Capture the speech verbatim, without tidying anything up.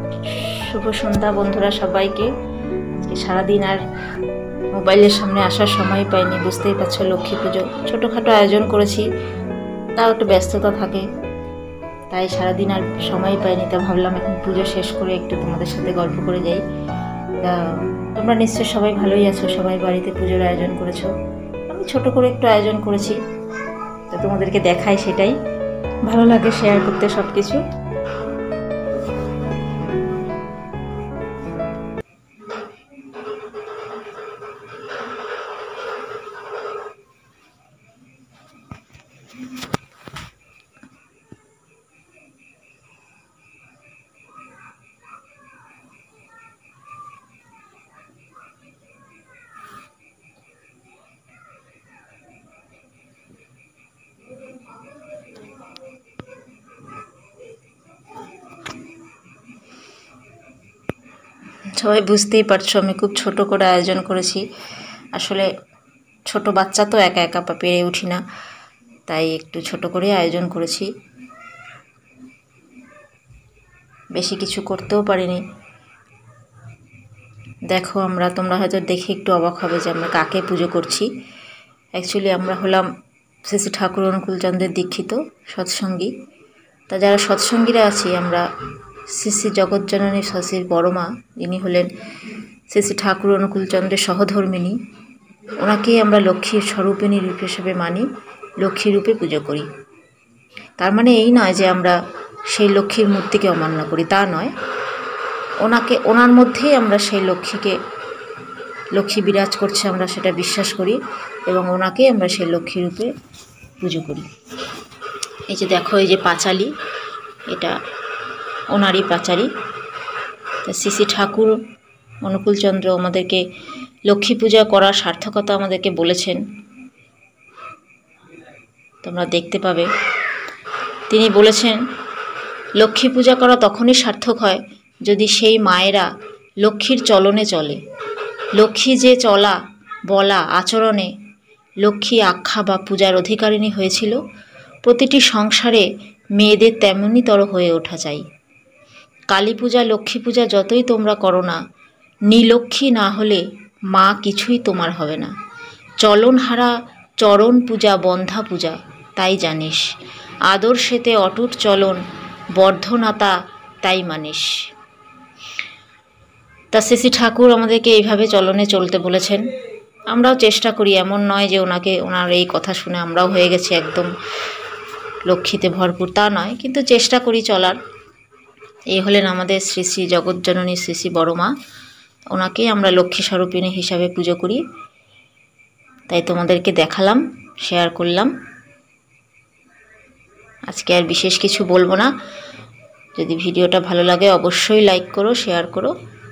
শুভ সন্ধ্যা বন্ধুরা সবাইকে। আজকে সারাদিন আর মোবাইলের সামনে আসার সময় পাইনি, বুঝতেই পারছো। লক্ষ্মী পুজো ছোটোখাটো আয়োজন করেছি, তাও একটু ব্যস্ততা থাকে, তাই সারাদিন আর সময় পাইনি। তা ভাবলাম এখন পুজো শেষ করে একটু তোমাদের সাথে গল্প করে যাই। তা তোমরা নিশ্চয় সবাই ভালোই আছো, সবাই বাড়িতে পুজোর আয়োজন করেছো। আমি ছোট করে একটু আয়োজন করেছি, তো তোমাদেরকে দেখাই, সেটাই ভালো লাগে শেয়ার করতে সব কিছু। সবাই বুঝতেই পারছো আমি খুব ছোট করে আয়োজন করেছি। আসলে ছোট বাচ্চা তো একা একা পেরে উঠি না, তাই একটু ছোট করে আয়োজন করেছি, বেশি কিছু করতেও পারিনি। দেখো আমরা, তোমরা হয়তো দেখে একটু অবাক হবে যে আমরা কাকে পুজো করছি। অ্যাকচুয়ালি আমরা হলাম শ্রী শ্রী ঠাকুর অনুকূলচন্দ্রের দীক্ষিত সৎসঙ্গী। তা যারা সৎসঙ্গীরা আছি, আমরা শ্রী শ্রী জগৎজননী শশীর বড় মা, যিনি হলেন শ্রী শ্রী ঠাকুর অনুকূলচন্দ্রের সহধর্মিনী, ওনাকেই আমরা লক্ষ্মীর স্বরূপিণী রূপ হিসেবে মানি, লক্ষ্মী রূপে পুজো করি। তার মানে এই নয় যে আমরা সেই লক্ষ্মীর মূর্তিকে অমান্য করি, তা নয়। ওনাকে, ওনার মধ্যেই আমরা সেই লক্ষ্মীকে, লক্ষ্মী বিরাজ করছে আমরা সেটা বিশ্বাস করি, এবং ওনাকেই আমরা সেই লক্ষ্মী রূপে পুজো করি। এই যে দেখো, এই যে পাঁচালি, এটা ওনারই পাঁচালি। তা শ্রী শ্রী ঠাকুর অনুকূলচন্দ্র আমাদেরকে লক্ষ্মী পূজা করার সার্থকতা আমাদেরকে বলেছেন, তোমরা দেখতে পাবে। তিনি বলেছেন, লক্ষ্মী পূজা করা তখনই সার্থক হয় যদি সেই মায়েরা লক্ষ্মীর চলনে চলে। লক্ষ্মী যে চলা বলা আচরণে লক্ষ্মী আখ্যা বা পূজার অধিকারিণী হয়েছিল, প্রতিটি সংসারে মেয়েদের তেমনিতর হয়ে ওঠা চাই। কালী পূজা লক্ষ্মী পূজা যতই তোমরা করো না, নীলক্ষ্মী না হলে মা কিছুই তোমার হবে না। চলনহারা চরণ পূজা বন্ধা পূজা, তাই জানিস। আদর্শেতে অটুট চলন বর্ধনাতা, তাই মানিস। তা শ্রী শ্রী ঠাকুর আমাদেরকে এইভাবে চলনে চলতে বলেছেন। আমরাও চেষ্টা করি, এমন নয় যে ওনাকে, ওনার এই কথা শুনে আমরাও হয়ে গেছি একদম লক্ষ্মীতে ভরপুর, তা নয়, কিন্তু চেষ্টা করি চলার। এই হলেন আমাদের শ্রী শ্রী জগৎজননী শ্রী শ্রী বড় মা, ওনাকেই আমরা লক্ষ্মী স্বরূপিণী হিসাবে পুজো করি। তাই তোমাদেরকে দেখালাম, শেয়ার করলাম। আজকে আর বিশেষ কিছু বলবো না। যদি ভিডিওটা ভালো লাগে অবশ্যই লাইক করো, শেয়ার করো।